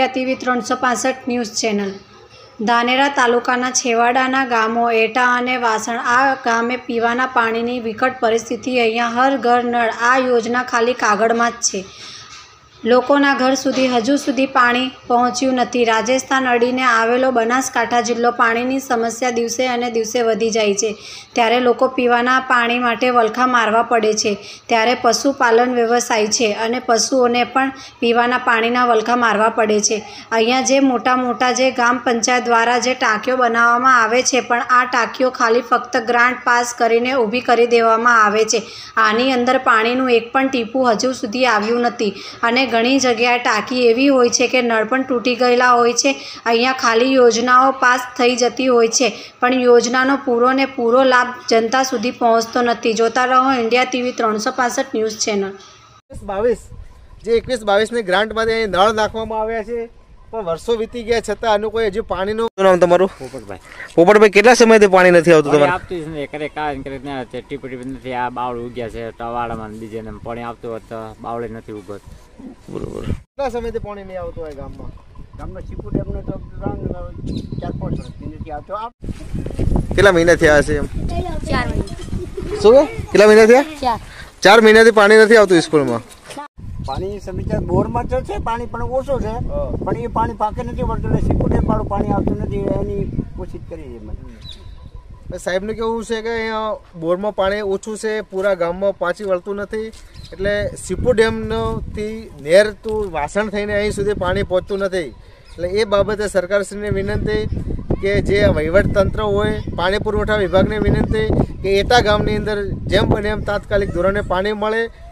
India TV 365 news channel Dhanera તાલુકાના છેવાડાના ગામો એટા અને વાસણ આ ગામે પીવાના પાણીની વિકટ પરિસ્થિતિ। અહીંયા હર ઘર નળ આ યોજના ખાલી કાગળમાં જ છે। લોકોના ઘર સુધી હજુ સુધી પાણી પહોંચ્યું નથી। રાજસ્થાન અડીને આવેલો બનાસકાંઠા જિલ્લો પાણીની સમસ્યા દિવસે અને દિવસે વધી જાય છે। ત્યારે લોકો પીવાના પાણી માટે વલખા મારવા પડે છે। ત્યારે પશુપાલન વ્યવસાય છે અને પશુઓને પણ પીવાના પાણીના વલખા મારવા પડે છે। અહીંયા જે મોટા જે ગ્રામ પંચાયત દ્વારા જે ટાંકીઓ બનાવવામાં આવે છે, પણ આ ટાંકીઓ ખાલી ફક્ત ગ્રાન્ટ પાસ કરીને ઊભી કરી દેવામાં આવે છે। આની અંદર પાણીનું એક પણ ટીપું હજુ સુધી આવ્યું નથી અને ઘણી જગ્યાએ ટાંકી એવી હોય છે કે નળ પણ તૂટી ગયેલા હોય છે। અહીંયા ખાલી યોજનાઓ પાસ થઈ જતી હોય છે, પણ યોજનાનો પૂરો લાભ જનતા સુધી પહોંચતો નથી। જોતા રહો ઇન્ડિયા ટીવી 365 ન્યૂઝ ચેનલ। 21-22ની ગ્રાન્ટમાંથી અહીં નળ નાખવામાં આવ્યા છે, પણ વર્ષો વીતી ગયા છતાં આનું કોઈ હજુ પાણીનું નામ તમારું? પોપટભાઈ, કેટલા સમયથી પાણી નથી આવતું તમારે? આવતું છે કરે કાંઈ કરે ટીપી નથી। આ બાવળ ઉગ્યા છે ટવાડામાં, બીજે પાણી આવતું હોત તો બાવળે નથી ઉગત। બરોબર, કેટલા સમયથી પાણી નહીં આવતું હોય ગામમાં? સીપુ ડેમને તો 4-5 વર્ષથી નથી આવતો। કેટલા મહિના થયા હશે? 4 મહિના। શું કેટલા મહિના થયા? 4 મહિનાથી પાણી નથી આવતું સ્કૂલમાં? પાણી સમસ્યા બોરમાં તો છે, પાણી પણ ઓછો છે, પણ એ પાણી પાકે નથી વળતું એટલે સીપુ ડેમ વાળું પાણી આવતું નથી, એની કોશિશ કરી છે। સાહેબનું કેવું છે કે અહીંયા બોરમાં પાણી ઓછું છે, પૂરા ગામમાં પાછી વળતું નથી, એટલે સીપુ ડેમથી નેર વાસણ થઈને અહીં સુધી પાણી પહોંચતું નથી। એટલે એ બાબતે સરકારશ્રીને વિનંતી કે જે વહીવટ તંત્ર હોય, પાણી પુરવઠા વિભાગને વિનંતી કે એટા ગામની અંદર જેમ બને એમ તાત્કાલિક ધોરણે પાણી મળે